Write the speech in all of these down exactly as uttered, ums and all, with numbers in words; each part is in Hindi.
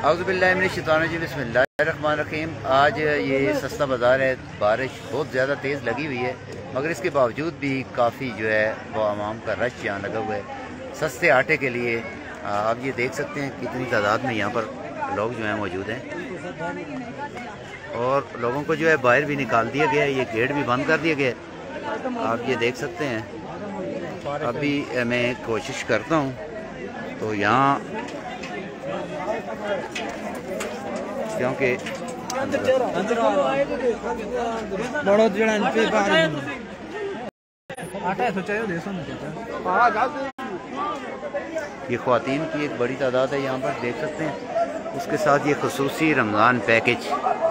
औज़ुबिल्लाहि मिनश्शैतानिर्रजीम बिस्मिल्लाहिर्रहमानिर्रहीम। आज ये सस्ता बाज़ार है। बारिश बहुत ज़्यादा तेज़ लगी हुई है, मगर इसके बावजूद भी काफ़ी जो है वो आवाम का रश यहाँ लगा हुआ है सस्ते आटे के लिए। आप ये देख सकते हैं कितनी तादाद में यहाँ पर लोग जो हैं मौजूद हैं, और लोगों को जो है बाहर भी निकाल दिया गया है। ये गेट भी बंद कर दिया गया है, आप ये देख सकते हैं। अभी मैं कोशिश करता हूँ तो यहाँ, क्योंकि ये ख्वातीन की एक बड़ी तादाद है यहाँ पर देख सकते हैं। उसके साथ ये खुसूसी रमज़ान पैकेज,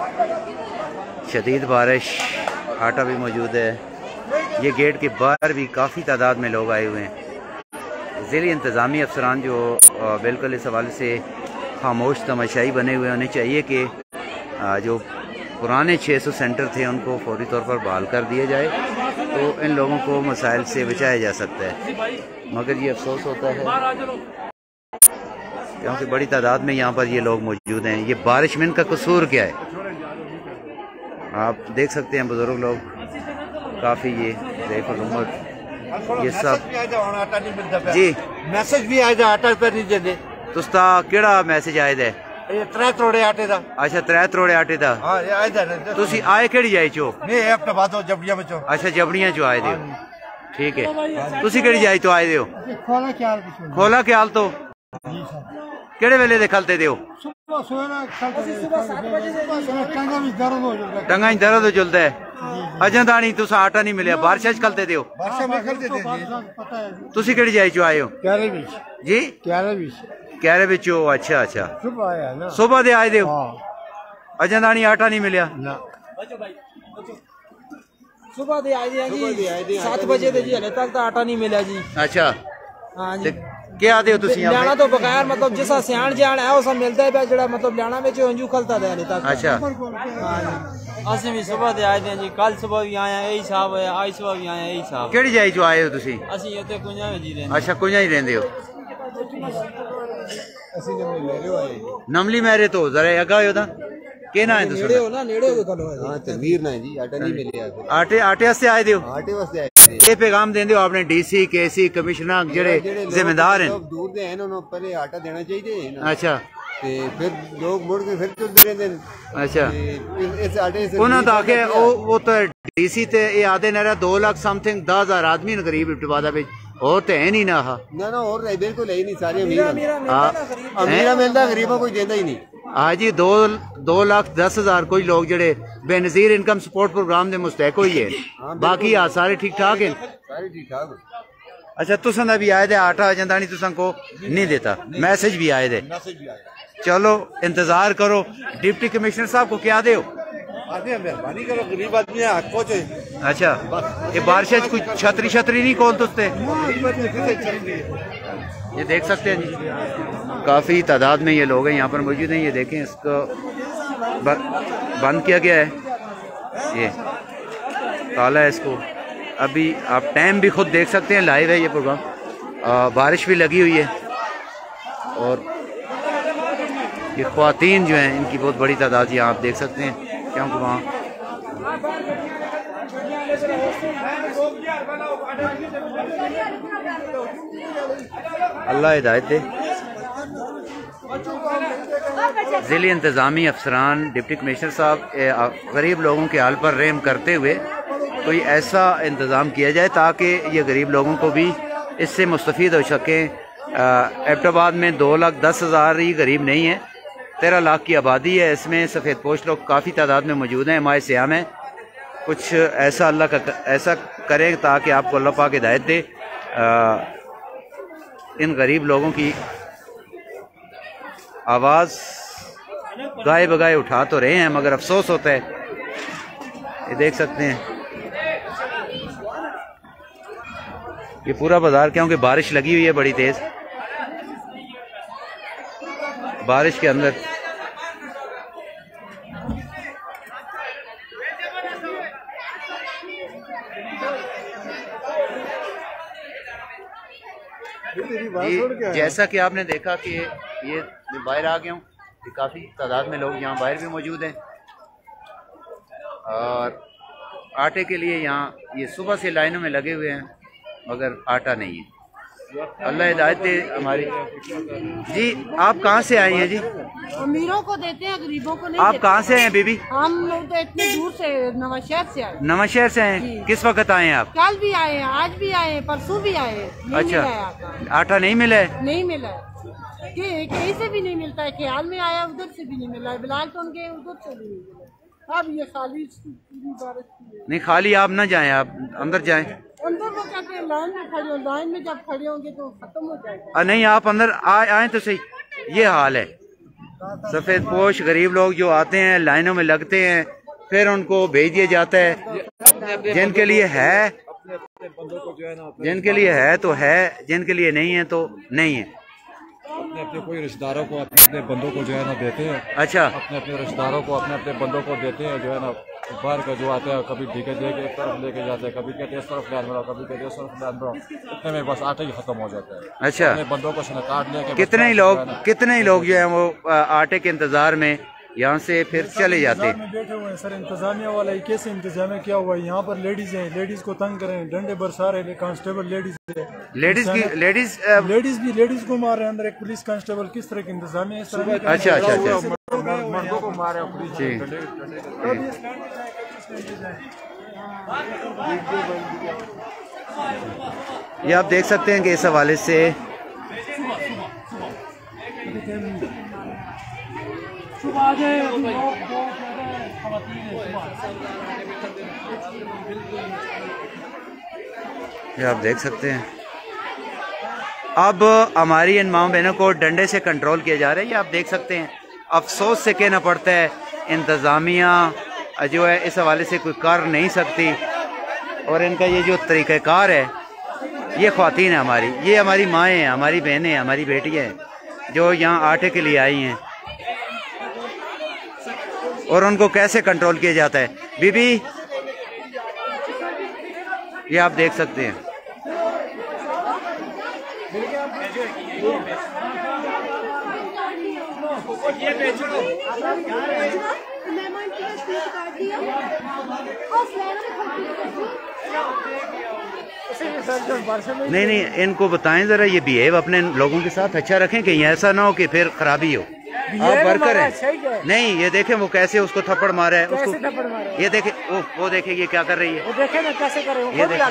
शदीद बारिश, आटा भी मौजूद है। ये गेट के बाहर भी काफ़ी तादाद में लोग आए हुए हैं। ज़िली इंतज़ामी अफसरान जो बिल्कुल इस हवाले से खामोश तमाशाई बने हुए होने चाहिए कि जो पुराने छः सौ सेंटर थे उनको फौरी तौर पर बहाल कर दिया जाए, तो इन लोगों को मसाइल से बचाया जा सकता है। मगर ये अफसोस होता है क्योंकि बड़ी तादाद में यहाँ पर ये लोग मौजूद हैं। ये बारिश में इनका कसूर क्या है, आप देख सकते हैं। बुजुर्ग लोग काफ़ी, ये देखो उम्र, ये सब जी मैसेज भी आया आटा पे नहीं देते। तुस्ता केड़ा मैसेज आए दे? त्रै त्रोड़े आटे दा। अच्छा, त्रै त्रोड़े आटे दा। हां आए दे। तुसी आए केड़ी जाई चो? मैं हफ्ता बाद जबड़ियां में चो। अच्छा, जबड़ियां चो आए दे। ठीक है। तुसी केड़ी जाई तो आए दे हो? खोला ख्याल खोला ख्याल तो केड़े वेले दे खलते दे हो? सुबह सोना खलते सुबह सात बजे से टंगा में दर्द हो जाता है। टंगा में दर्द हो चलता है। अजन दानी तुसा आटा नहीं मिले, बारिश च खलते दे हो? बारिश में खलते दे जी। तुसी केड़ी जाई चो आए हो? क्यारे बीच जी, क्यारे बीच क्यारे बीच हो। अच्छा अच्छा, सुबह आया ना, सुबह दे आए दे हो? हां। अजन दानी आटा नहीं मिले ना, सुबह दे आए जी, सात बजे दे जी, हले तक तो आटा नहीं मिला जी। अच्छा हाँ जी। क्या आदे हो तुसी यहाँ? ल्याना तो बगैर मतलब जिसा सियाण जान है वो मिलता है जड़ा मतलब ल्याना में जो अंजू खलता है हले तक। अच्छा, असि भी सुबह दे आए थे जी, कल सुबह भी आया यही हिसाब है, आज सुबह भी आया यही हिसाब। केड़ी जाई जो आए हो तुसी? असि उत्ते कुंजा में जी रहंदे। अच्छा, कुंजा ही रहंदे हो? असि ने ले रहे हो नमली मेरे तो जरा अगा हो दा के ना है तुसी? नेड़े हो ना, नेड़े हो कल हो। हां, तनवीर ना जी, आटा नहीं मिले। आटे आटे वास्ते आए दे हो? आटे वास्ते आए। ये पैगाम देंदे हो आपने डीसी केसी कमिश्नर जेड़े जिम्मेदार हैं? दूर दे हैं, उन्होंने पहले आटा देना चाहिए ना। अच्छा, ते फिर लोग मुड़ के फिर चलते रहते हैं। अच्छा, इस आटे से उन्होंने तो आखे वो वो तो डीसी ते ये आधे न दो लाख समथिंग दस हजार आदमी न गरीब इब्तबादा पे और तो है नहीं ना। ना ना और नहीं, बिल्कुल है ही नहीं। सारे अमीर अमीरा मिलता, गरीबों कोई देता ही नहीं। हाँ जी, दो दो लाख दस हजार कोई लोग जड़े बेनजीर इनकम सपोर्ट प्रोग्राम के मुस्तहक हुई है। बाकी आ सारे ठीक ठाक है, सारे ठीक ठाक। अच्छा, तुसन भी आए थे आटा अजंदा नहीं तुसन को नहीं देता, मैसेज भी आए थे। चलो इंतजार करो। डिप्टी कमिश्नर साहब को क्या दे हो? मेहरबानी करो, गरीब आदमी है, हाथ पहुंचे। अच्छा, ये बारिश कुछ छतरी छतरी नहीं कौन तुझते? ये देख सकते हैं जी, काफ़ी तादाद में ये लोग हैं यहाँ पर मौजूद हैं। ये देखें, इसको बंद किया गया है, ये ताला है इसको। अभी आप टाइम भी खुद देख सकते हैं, लाइव है ये प्रोग्राम। बारिश भी लगी हुई है और ये ख्वातीन जो हैं इनकी बहुत बड़ी तादाद यहाँ आप देख सकते हैं, क्योंकि वहाँ अल्लाह हिदायत दे। ज़िली इंतज़ामी अफसरान, डिप्टी कमिश्नर साहब गरीब लोगों के हाल पर रहम करते हुए कोई ऐसा इंतज़ाम किया जाए ताकि ये गरीब लोगों को भी इससे मुस्तफ़ीद हो सकें। एबटाबाद में दो लाख दस हज़ार ही गरीब नहीं है, तेरह लाख की आबादी है। इसमें सफ़ेद पोश लोग काफ़ी तादाद में मौजूद हैं। हमारे सियाम है, कुछ ऐसा अल्लाह का ऐसा करें ताकि आपको अल्लाह पाक हिदायत दे। आ, इन गरीब लोगों की आवाज़ गाए बगाए उठा तो रहे हैं, मगर अफसोस होता है। ये देख सकते हैं ये पूरा बाजार, क्योंकि बारिश लगी हुई है बड़ी तेज। बारिश के अंदर जी, जैसा कि आपने देखा कि ये मैं बाहर आ गया हूँ, काफ़ी तादाद में लोग यहाँ बाहर भी मौजूद हैं और आटे के लिए यहाँ ये सुबह से लाइनों में लगे हुए हैं मगर आटा नहीं है। अल्लाह हिदायत दे हमारी। जी आप कहाँ से आई हैं जी? अमीरों को देते हैं, गरीबों को नहीं आप देते। कहाँ से हैं बीबी? हम लोग तो इतनी दूर से नवाशहर से आए। नवाशहर से हैं? किस वक्त आए हैं आप? कल भी आए हैं, आज भी आए हैं, परसों भी आए हैं। अच्छा, आटा नहीं मिला है? नहीं मिला है, कि कहीं से भी नहीं मिलता है। ख्याल में आया उधर से भी नहीं मिला है, बिलाल तो उनके उधर से भी नहीं मिला। अब ये खाली पूरी बारिश नहीं, खाली आप ना जाएं, आप अंदर जाएं। अंदर वो कहते हैं लाइन में खड़े हो, लाइन में जब खड़े होंगे तो खत्म हो जाएगा। नहीं, आप अंदर आए आए तो सही। ये हाल है, सफेद पोश गरीब लोग जो आते हैं लाइनों में लगते हैं, फिर उनको भेज दिया जाता है। जिनके लिए है जिनके लिए है तो है, जिनके लिए नहीं है तो नहीं है। अपने अपने कोई रिश्तेदारों को अपने अपने बंदों को जो है ना देते हैं। अच्छा, अपने अपने रिश्तेदारों को अपने अपने बंदों को देते हैं, जो है ना बाहर का जो आते हैं, कभी ठीके दे के एक तरफ लेके जाते हैं, कभी कहते हैं इस तरफ लैन बनाओ, कभी कहते हैं इस तरफ लैन बनाओ। इतने में बस आटा ही खत्म हो जाता है। अच्छा, अपने बंदों को काट लेके कितने ही लोग कितने ही लोग जो है वो आटे के इंतजार में यहाँ से फिर चले जाते हैं। बैठे हुए हैं सर, इंतजामिया वाला ये कैसे इंतजामिया क्या हुआ है? यहाँ पर लेडीज हैं, लेडीज को तंग करें, डंडे बरसा रहे कांस्टेबल लेडीज है। लेडीज की लेडीज लेडीज भी लेडीज को मार रहे हैं अंदर। एक पुलिस कांस्टेबल किस तरह की इंतजामिया है? अच्छा अच्छा अच्छा, मर्दों को मारे जी। ये आप देख सकते हैं कि इस हवाले से ये आप देख सकते हैं अब हमारी इन माँ बहनों को डंडे से कंट्रोल किया जा रहा है। ये आप देख सकते हैं, अफसोस से कहना पड़ता है इंतज़ामिया जो है इस हवाले से कोई कर नहीं सकती। और इनका ये जो तरीक़ाकार है, ये ख़वातीन है हमारी, ये हमारी माएँ हैं, हमारी बहनें हैं, हमारी बेटियाँ हैं जो यहाँ आटे के लिए आई हैं। और उनको कैसे कंट्रोल किया जाता है बीबी, ये आप देख सकते हैं। नहीं नहीं, इनको बताएं जरा, ये बिहेव अपने लोगों के साथ अच्छा रखें, कहीं ऐसा ना हो कि फिर खराबी हो। आप वर्कर हैं? नहीं, ये देखें वो कैसे उसको थप्पड़ मारा है उसको। ये देखे वो वो देखे ये क्या कर रही है, वो देखे ना कैसे करे, ये देखे।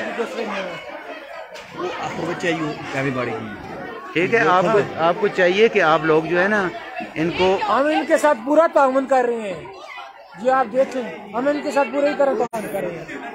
ठीक है, आपको आपको चाहिए कि आप लोग जो है ना इनको, हम इनके साथ पूरा ताउन कर रहे हैं जी। आप देखें, हम इनके साथ पूरी तरह ताउन कर रहे हैं।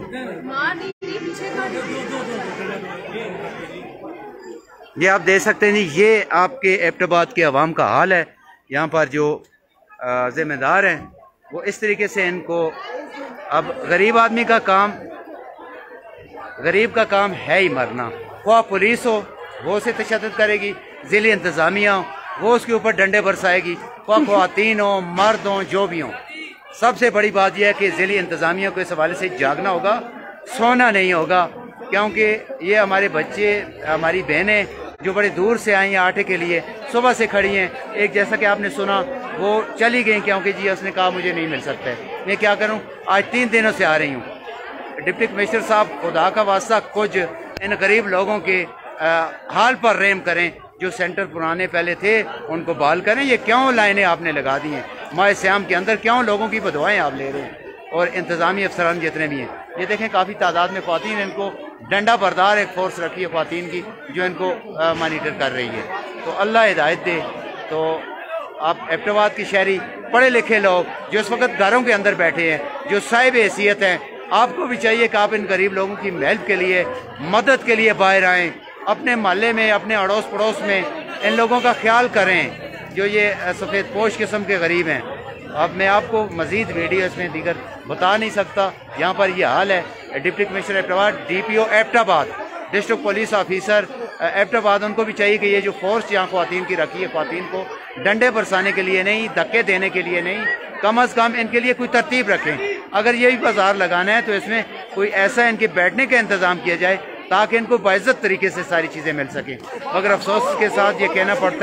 ये आप देख सकते हैं जी, ये आपके एबटाबाद के अवाम का हाल है। यहाँ पर जो जिम्मेदार हैं वो इस तरीके से इनको, अब गरीब आदमी का काम, गरीब का काम है ही मरना। वह पुलिस हो वो उसे तशद्दुद करेगी, ज़िली इंतज़ामिया हो वो उसके ऊपर डंडे बरसाएगी, वह ख़वातीन हो मर्द हो जो भी हो। सबसे बड़ी बात यह है कि ज़िली इंतज़ामिया को इस हवाले से जागना होगा, सोना नहीं होगा, क्योंकि ये हमारे बच्चे, हमारी बहनें जो बड़ी दूर से आई हैं आटे के लिए, सुबह से खड़ी हैं। एक जैसा कि आपने सुना वो चली गई क्योंकि जी उसने कहा मुझे नहीं मिल सकता है। मैं क्या करूं, आज तीन दिनों से आ रही हूं। डिप्टी कमिश्नर साहब खुदा का वास्ता कुछ इन गरीब लोगों के आ, हाल पर रहम करें। जो सेंटर पुराने पहले थे उनको बहाल करें। ये क्यों लाइनें आपने लगा दी हैं माए श्याम के अंदर, क्यों लोगों की बदवाएँ आप ले रहे हैं? और इंतज़ामी अफसरान जितने भी हैं, ये देखें काफ़ी तादाद में ख़वातीन, इनको डंडा बरदार एक फोर्स रखी है ख़वातीन की जो इनको मॉनिटर कर रही है। तो अल्लाह हिदायत दे। तो आप एबटाबाद की शहरी पढ़े लिखे लोग जो इस वक्त घरों के अंदर बैठे हैं, जो साहिब हैसियत हैं, आपको भी चाहिए कि आप इन गरीब लोगों की हेल्प के लिए, मदद के लिए बाहर आएँ। अपने मोहल्ले में, अपने अड़ोस पड़ोस में इन लोगों का ख्याल करें जो ये सफ़ेद पोश किस्म के गरीब हैं। अब मैं आपको मज़ीद वीडियो इसमें दीगर बता नहीं सकता। यहाँ पर ये हाल है। Deputy commissioner Abbottabad, D P O Abbottabad, district police officer Abbottabad, उनको भी चाहिए कि ये जो फोर्स यहाँ ख़वातीन की रखी है, ख़वातीन को डंडे बरसाने के लिए नहीं, धक्के देने के लिए नहीं, कम अज़ कम इनके लिए कोई तरतीब रखें। अगर यही बाजार लगाना है तो इसमें कोई ऐसा इनके बैठने का इंतज़ाम किया जाए ताकि इनको बाइज़्ज़त तरीके से सारी चीज़ें मिल सकें। मगर अफसोस के साथ ये कहना पड़ता है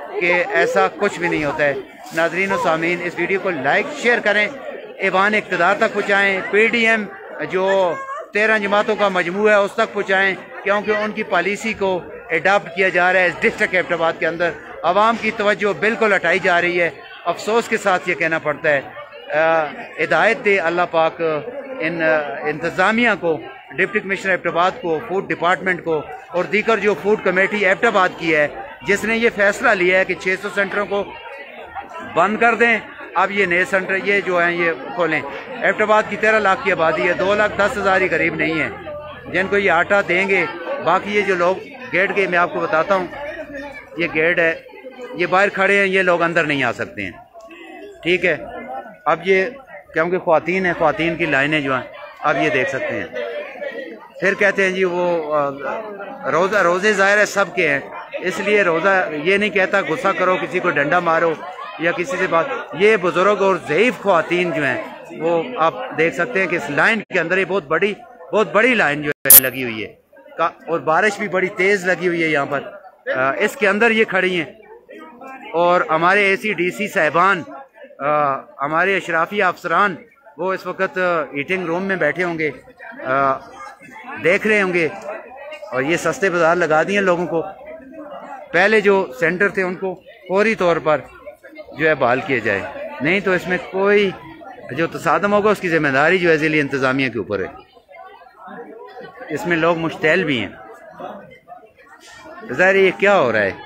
कि ऐसा कुछ भी नहीं होता है। नाज़रीन और सामीन, इस वीडियो को लाइक शेयर करें, ऐवान इक़्तिदार तक पहुँचाएँ, पी डी एम जो तेरह जमातों का मजमू है उस तक पहुँचाएँ, क्योंकि उनकी पॉलिसी को एडाप्ट किया जा रहा है। इस डिस्ट्रिक्ट एबटाबाद के अंदर आवाम की तवज्जो बिल्कुल हटाई जा रही है। अफसोस के साथ ये कहना पड़ता है। हिदायत दे अल्लाह पाक इन इंतज़ामिया को, डिप्टी कमिश्नर एबटाबाद को, फूड डिपार्टमेंट को और दीगर जो फूड कमेटी एबटाबाद की है, जिसने ये फैसला लिया है कि छः सौ सेंटरों को बंद कर दें, अब ये नए सेंटर ये जो हैं ये खोलें। एबटाबाद की तेरह लाख की आबादी है, दो लाख दस हज़ार ही करीब नहीं है जिनको ये आटा देंगे। बाकी ये जो लोग गेट के, मैं आपको बताता हूँ, ये गेट है, ये बाहर खड़े हैं, ये लोग अंदर नहीं आ सकते हैं, ठीक है। अब ये क्योंकि ख्वातीन है, ख्वातीन की लाइनें जो हैं अब ये देख सकते हैं। फिर कहते हैं जी वो रोज़ा, रोज़े ज़ाहिर है सब के हैं, इसलिए रोज़ा ये नहीं कहता गुस्सा करो, किसी को डंडा मारो या किसी से बात। ये बुजुर्ग और ज़ईफ़ ख्वातीन जो हैं वो आप देख सकते हैं कि इस लाइन के अंदर ये बहुत बड़ी बहुत बड़ी लाइन जो है लगी हुई है, और बारिश भी बड़ी तेज़ लगी हुई है यहाँ पर। आ, इसके अंदर ये खड़ी हैं और हमारे ए सी डी सी साहिबान, हमारे अशराफी अफसरान वो इस वक्त ईटिंग रूम में बैठे होंगे, आ, देख रहे होंगे। और ये सस्ते बाज़ार लगा दिए लोगों को। पहले जो सेंटर थे उनको फौरी तौर पर जो है बहाल किया जाए, नहीं तो इसमें कोई जो तसादम होगा उसकी जिम्मेदारी जो है ज़िली इंतज़ामिया के ऊपर है। इसमें लोग मुश्तैल भी हैं। ज़ाहिर ये क्या हो रहा है?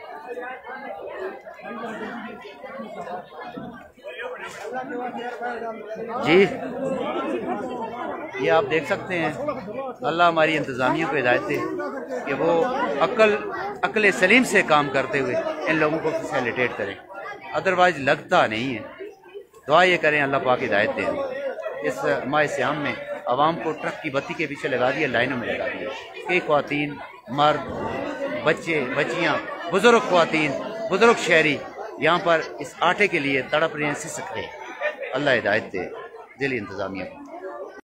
जी ये आप देख सकते हैं। अल्लाह हमारी इंतज़ामिया को हिदायत दे कि वो अक्ल अक्ल सलीम से काम करते हुए इन लोगों को फैसिलिटेट करें, अदरवाइज लगता नहीं है। दुआ ये करें अल्लाह पाक हिदायत दें। इस माह सियाम में आवाम को ट्रक की बत्ती के पीछे लगा दिया, लाइनों में लगा दिया। कई ख्वातीन, मर्द, बच्चे, बच्चियाँ, बुजुर्ग ख्वातीन, बुजुर्ग शहरी यहाँ पर इस आटे के लिए तड़प रहे हैं, सिसक रहे हैं। अल्लाह हिदायत दे ज़िली इंतज़ामिया को।